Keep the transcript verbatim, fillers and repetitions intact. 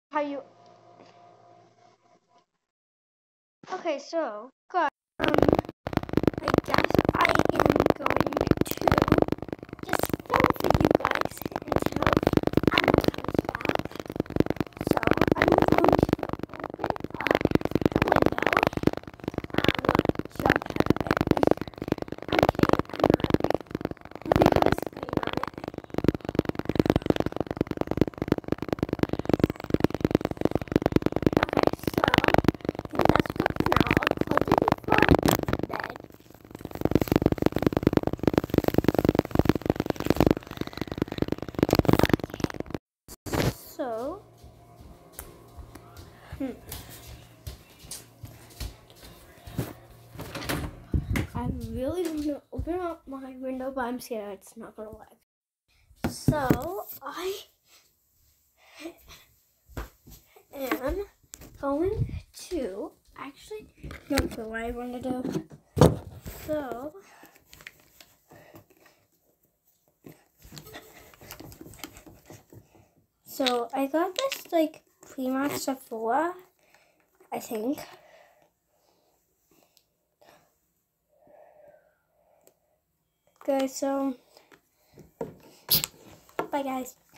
how you. Okay, so guys, um, I guess I am going to just film for you guys until Adam comes back. So I'm going to open up the window. Um, jump out of it. I'm kidding. I'm not. The video is going on it. Okay, so that's good for now. I'll close it before I go to bed. So, hmm. I really want to open up my window, but I'm scared it's not gonna work. So I am going to actually not sure what I want to do. So so I got this like Primark Sephora, I think. Guys, so bye guys.